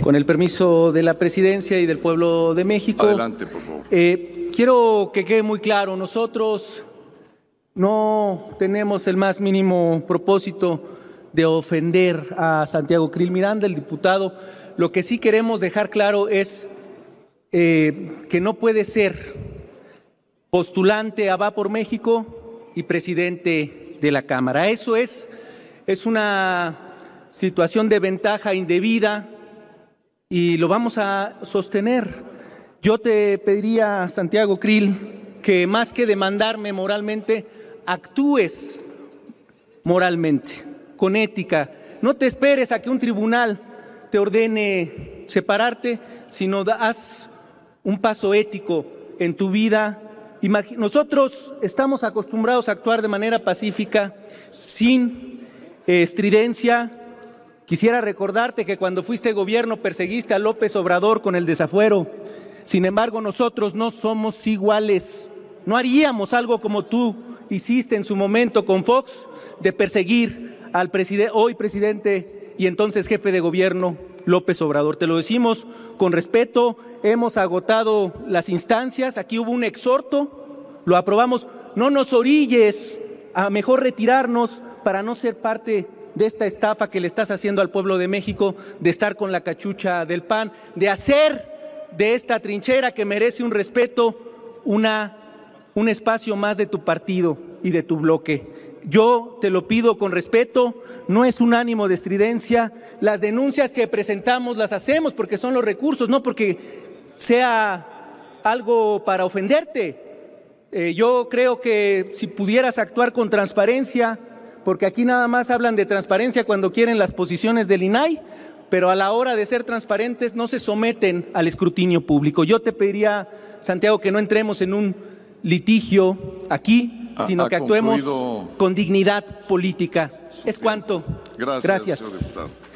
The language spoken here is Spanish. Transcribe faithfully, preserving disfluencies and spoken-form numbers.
Con el permiso de la Presidencia y del pueblo de México. Adelante, por favor. Eh, quiero que quede muy claro, nosotros no tenemos el más mínimo propósito de ofender a Santiago Krill Miranda, el diputado. Lo que sí queremos dejar claro es eh, que no puede ser postulante a Va por México y presidente de la Cámara. Eso es, es una situación de ventaja indebida y lo vamos a sostener. Yo te pediría, Santiago Krill, que más que demandarme moralmente, actúes moralmente, con ética. No te esperes a que un tribunal te ordene separarte, sino haz un paso ético en tu vida. Nosotros estamos acostumbrados a actuar de manera pacífica, sin eh, estridencia. Quisiera recordarte que cuando fuiste gobierno perseguiste a López Obrador con el desafuero. Sin embargo, nosotros no somos iguales. No haríamos algo como tú hiciste en su momento con Fox, de perseguir al presidente, hoy presidente y entonces jefe de gobierno, López Obrador. Te lo decimos con respeto, hemos agotado las instancias, aquí hubo un exhorto, lo aprobamos. No nos orilles a mejor retirarnos para no ser parte de esta estafa que le estás haciendo al pueblo de México, de estar con la cachucha del P A N, de hacer de esta trinchera que merece un respeto, una, un espacio más de tu partido y de tu bloque. Yo te lo pido con respeto, no es un ánimo de estridencia. Las denuncias que presentamos las hacemos porque son los recursos, no porque sea algo para ofenderte. Eh, yo creo que si pudieras actuar con transparencia, porque aquí nada más hablan de transparencia cuando quieren las posiciones del I N A I, pero a la hora de ser transparentes no se someten al escrutinio público. Yo te pediría, Santiago, que no entremos en un litigio aquí, sino ha, que ha actuemos concluido... con dignidad política. Es cuanto. Gracias, Gracias. señor diputado.